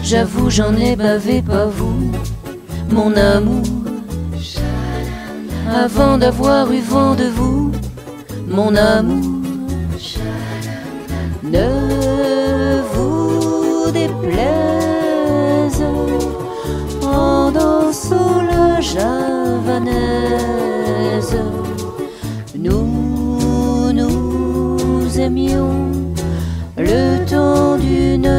J'avoue, j'en ai bavé, pas vous, mon amour. Avant d'avoir eu vent de vous, mon amour. Ne vous déplaise en dansant la javanaise. Nous nous aimions le temps d'une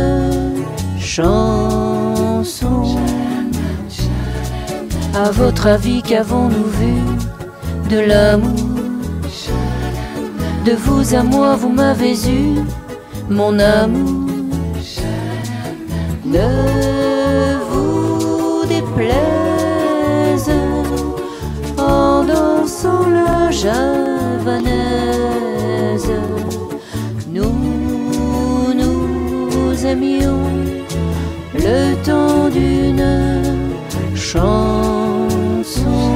chanson. À votre avis, qu'avons-nous vu de l'amour? De vous à moi, vous m'avez eu, mon amour. Ne vous déplaise en dansant la javanaise. Nous nous aimions le temps d'une chanson.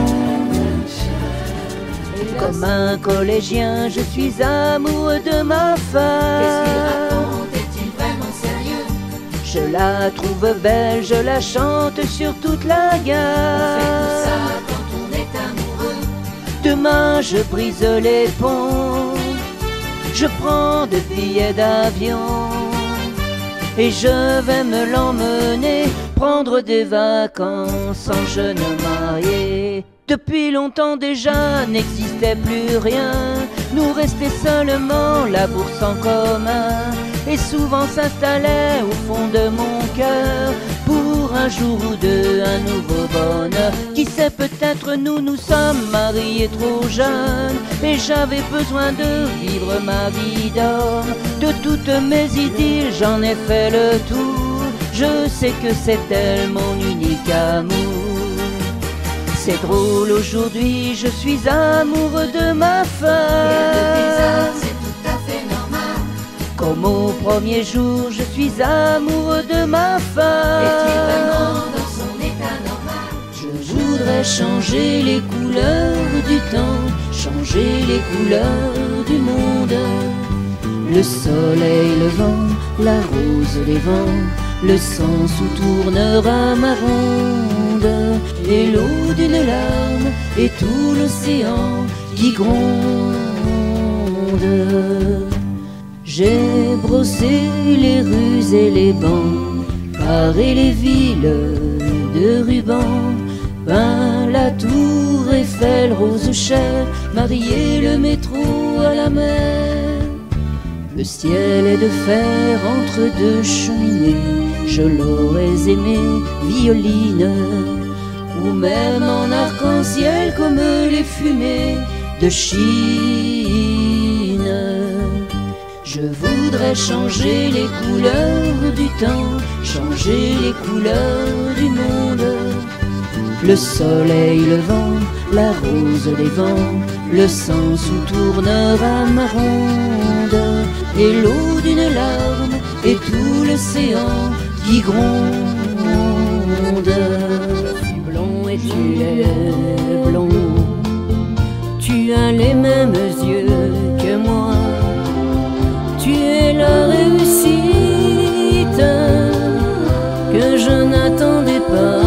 Comme un collégien, je suis amoureux de ma femme. Qu'est-ce qu'il raconte? Est-il vraiment sérieux? Je la trouve belle, je la chante sur toute la gamme. On fait tout ça quand on est amoureux. Demain je brise les ponts, je prends 2 billets d'avion et je vais me l'emmener prendre des vacances sans jeune marié. Depuis longtemps déjà n'existait plus rien, nous restait seulement la bourse en commun. Et souvent s'installait au fond de mon cœur pour un jour ou deux un nouveau bonheur. Qui sait, peut-être nous sommes mariés trop jeunes et j'avais besoin de vivre ma vie d'homme. De toutes mes idylles j'en ai fait le tour, je sais que c'est elle mon unique amour. C'est drôle, aujourd'hui je suis amoureux de ma femme. Rien de bizarre, c'est tout à fait normal. Comme au premier jour, je suis amoureux de ma femme. Est-il vraiment dans son état normal? Je voudrais changer les couleurs du temps, changer les couleurs du monde. Le soleil, le vent, la rose, les vents, le sens où tournera ma ronde, et l'eau d'une larme, et tout l'océan qui gronde. J'ai brossé les rues et les bancs, paré les villes de rubans, peint la tour Eiffel rose chair, marié le métro à la mer. Le ciel est de fer entre 2 cheminées, je l'aurais aimé violine, ou même en arc-en-ciel comme les fumées de Chine. Je voudrais changer les couleurs du temps, changer les couleurs du monde. Le soleil, le vent, la rose, les vents, le sens où tournera ma ronde, et l'eau d'une larme, et tout l'océan qui gronde. Je suis blond et tu es blond, tu as les mêmes yeux que moi, tu es la réussite que je n'attendais pas.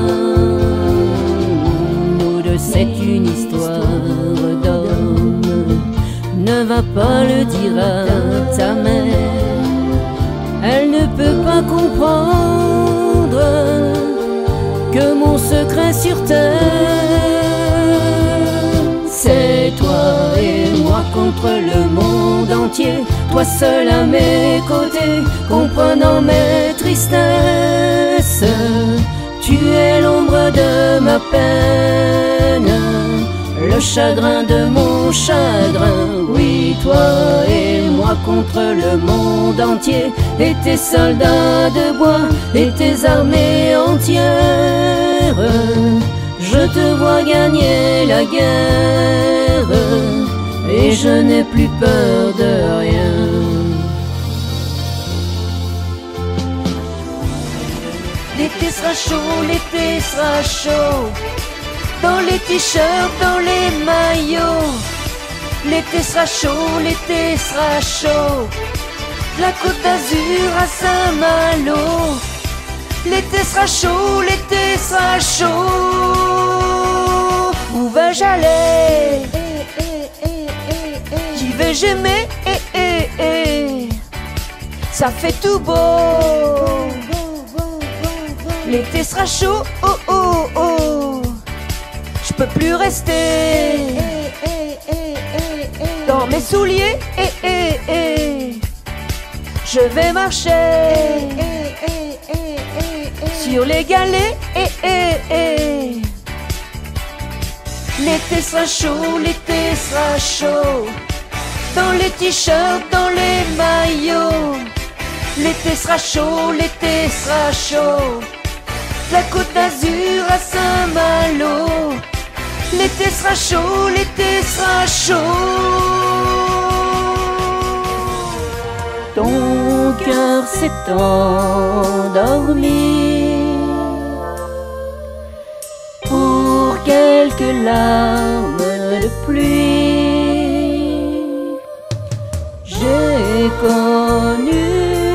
C'est une histoire d'homme, ne va pas le dire à ta mère, elle ne peut pas comprendre que mon secret sur terre, c'est toi et moi contre le monde entier, toi seul à mes côtés, comprenant mes tristesses. Tu es l'ombre de ma peine, le chagrin de mon chagrin. Oui, toi et moi contre le monde entier, et tes soldats de bois, et tes armées entières. Je te vois gagner la guerre, et je n'ai plus peur de rien. L'été sera chaud, l'été sera chaud, dans les t-shirts, dans les maillots. L'été sera chaud, l'été sera chaud, la Côte d'Azur à Saint-Malo. L'été sera chaud, l'été sera chaud. Où vais-je aller? Qui vais-je aimer? Ça fait tout beau. L'été sera chaud, oh oh oh. Je peux plus rester dans mes souliers, Je vais marcher sur les galets, L'été sera chaud, l'été sera chaud. Dans les t-shirts, dans les maillots. L'été sera chaud, l'été sera chaud. La Côte d'Azur à Saint-Malo. L'été sera chaud, l'été sera chaud. Ton cœur s'est endormi pour quelques larmes de pluie. J'ai connu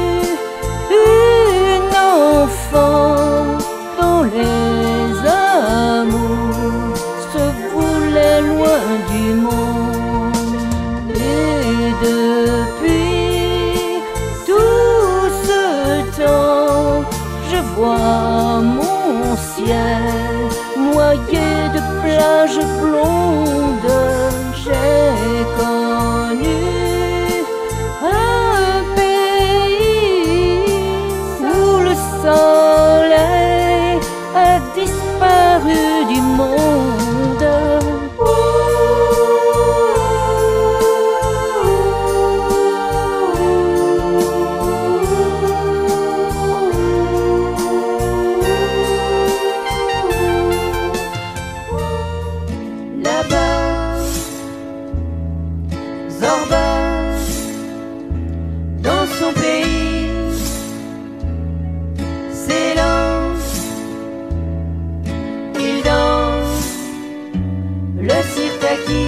une enfant dont les amours se voulaient loin du monde. Et depuis tout ce temps, je vois mon ciel noyé de plages blondes. J'ai connu un pays où le soleil a disparu du monde. Là-bas, Zorba, dans son pays, s'élance, il danse le sirtaki.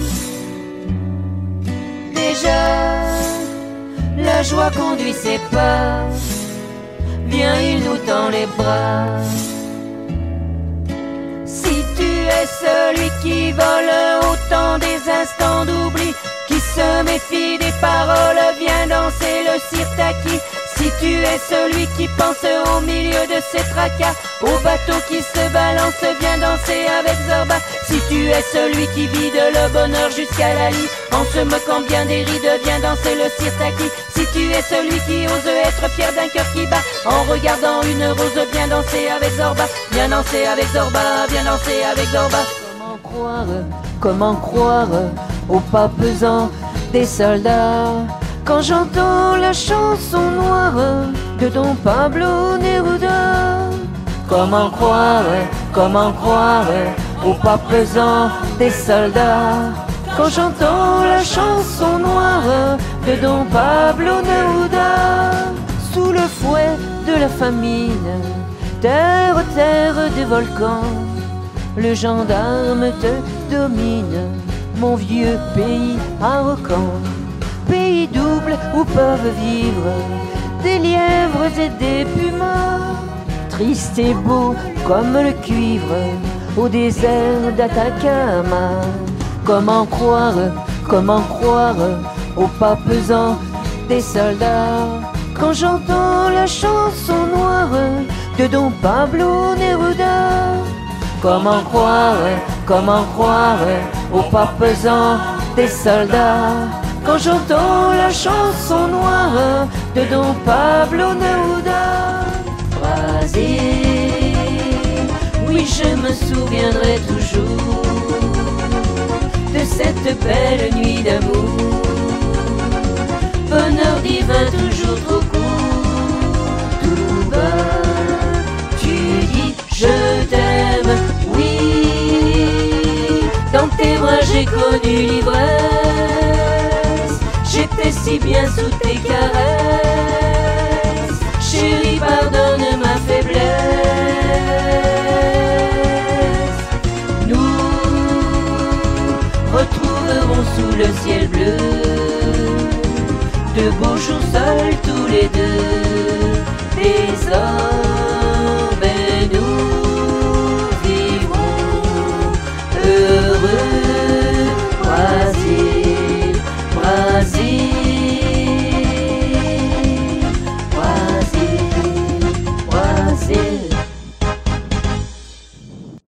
Déjà, la joie conduit ses pas. Viens, il nous tend les bras. Si tu es celui qui vole au temps des instants d'oubli, qui se méfie des paroles, viens danser le sirtaki. Si tu es celui qui pense au milieu de ses tracas, au bateau qui se balance, viens danser avec Zorba. Si tu es celui qui vide le bonheur jusqu'à la lie, en se moquant bien des rides, viens danser le sirtaki. Si tu es celui qui ose être fier d'un cœur qui bat, en regardant une rose, viens danser avec Zorba. Viens danser avec Zorba, viens danser avec Zorba. Comment croire au pas pesant des soldats quand j'entends la chanson noire de Don Pablo Neruda? Comment croire au pas pesant des soldats quand j'entends la chanson noire de Don Pablo Neruda? Sous le fouet de la famine, terre des volcans, le gendarme te domine, mon vieux pays arrogant. Pays double où peuvent vivre des lièvres et des pumas, triste et beau comme le cuivre au désert d'Atacama. Comment croire au pas pesant des soldats quand j'entends la chanson noire de Don Pablo Neruda? Comment croire au pas pesant des soldats quand j'entends la chanson noire de Don Pablo Neruda? Brésil, oui, je me souviendrai toujours de cette belle nuit d'amour. Bonheur divin toujours trop court. Tout bas, tu dis je t'aime, oui. Dans tes bras j'ai connu l'ivresse, j'étais si bien sous tes caresses. Chérie, pardonne ma faiblesse. Nous retrouverons sous le ciel bleu de beaux jours seuls tous les deux, des hommes